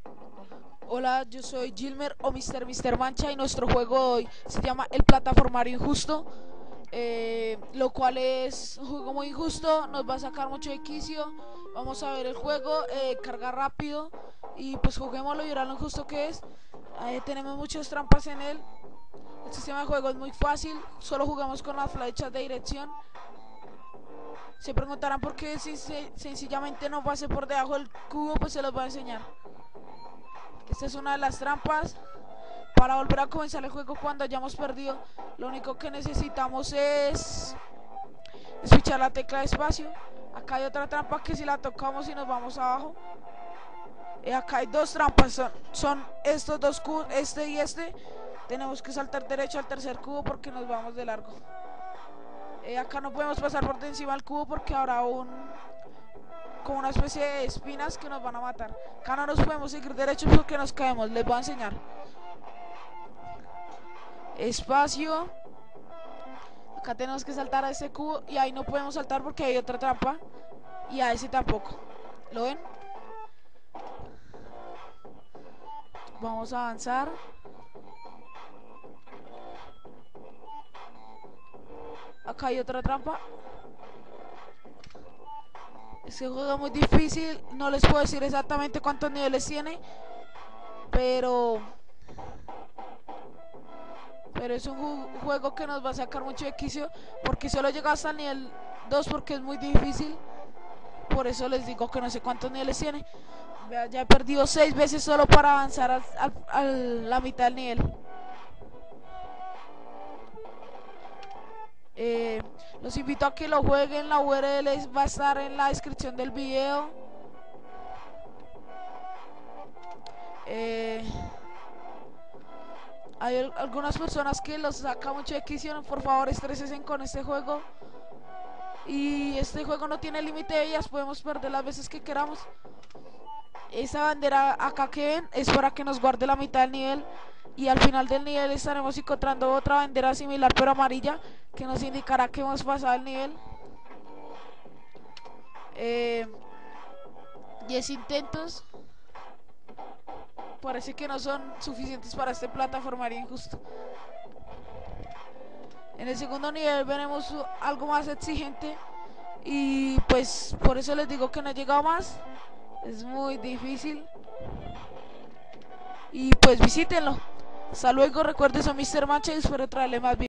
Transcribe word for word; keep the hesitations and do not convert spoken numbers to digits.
Hola, yo soy Gilmer o Mister Mister Mancha y nuestro juego de hoy se llama El Plataformario Injusto, eh, lo cual es un juego muy injusto, nos va a sacar mucho de quicio. Vamos a ver el juego, eh, carga rápido y pues juguémoslo y verán lo injusto que es. Eh, tenemos muchas trampas en él. El sistema de juego es muy fácil, solo jugamos con las flechas de dirección. Se preguntarán por qué si se, sencillamente no pase por debajo del cubo, pues se los voy a enseñar. Esta es una de las trampas. Para volver a comenzar el juego cuando hayamos perdido, lo único que necesitamos es switchar la tecla de espacio. Acá hay otra trampa que si la tocamos y nos vamos abajo. Y acá hay dos trampas, son, son estos dos cubos, este y este. Tenemos que saltar derecho al tercer cubo porque nos vamos de largo. Eh, acá no podemos pasar por encima del cubo porque habrá un como una especie de espinas que nos van a matar. Acá no nos podemos seguir derecho porque nos caemos, les voy a enseñar. Espacio. Acá tenemos que saltar a ese cubo y ahí no podemos saltar porque hay otra trampa. Y a ese tampoco. ¿Lo ven? Vamos a avanzar. Acá hay otra trampa. Este juego es muy difícil. No les puedo decir exactamente cuántos niveles tiene. Pero... Pero es un ju juego que nos va a sacar mucho de quicio. Porque solo llega hasta el nivel dos porque es muy difícil. Por eso les digo que no sé cuántos niveles tiene. Ya he perdido seis veces solo para avanzar a la mitad del nivel. Eh, los invito a que lo jueguen. La U R L va a estar en la descripción del video. Eh, hay algunas personas que los saca mucho de quicio. Por favor, estresen con este juego. Y este juego no tiene límite de ellas, podemos perder las veces que queramos. Esa bandera acá que ven es para que nos guarde la mitad del nivel. Y al final del nivel estaremos encontrando otra bandera similar pero amarilla, que nos indicará que hemos pasado el nivel. eh, diez intentos parece que no son suficientes para este plataformario injusto. En el segundo nivel veremos algo más exigente. Y pues por eso les digo que no he llegado más. Es muy difícil. Y pues visítenlo. Hasta luego, recuerden, soy Mister Mancha y espero traerle más videos.